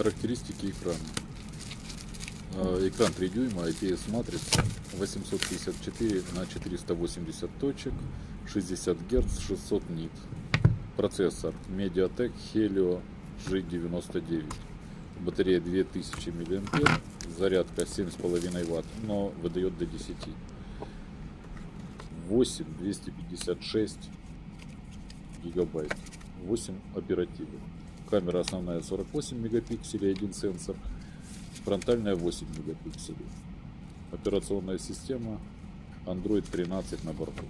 Характеристики экрана. Экран 3 дюйма, IPS матрица, 854 на 480 точек, 60 Гц, 600 нит. Процессор MediaTek Helio G99. Батарея 2000 мА, зарядка 7,5 Вт, но выдает до 10. 256 гигабайт, 8 оперативы. Камера основная 48 мегапикселей, один сенсор. Фронтальная 8 мегапикселей. Операционная система Android 13 на борту.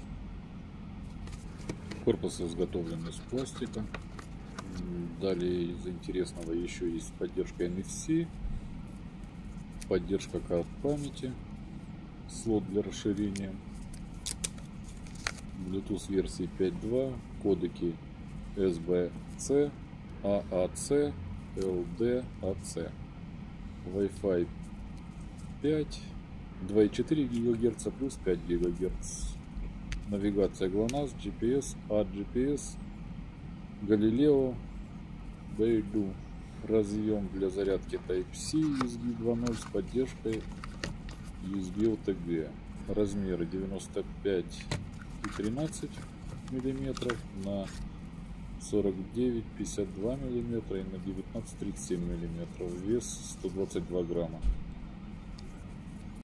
Корпус изготовлен из пластика. Далее из интересного еще есть поддержка NFC, поддержка карт памяти, слот для расширения, Bluetooth версии 5.2, кодеки SBC, AAC, LDAC, Wi-Fi 5, 2,4 ГГц плюс 5 ГГц. Навигация GLONASS, GPS, AGPS, Galileo, Beidou. Разъем для зарядки Type-C USB 2.0 с поддержкой USB OTG. Размеры 95 и 13 мм на 49,52 мм и на 19,37 мм. Вес 122 грамма.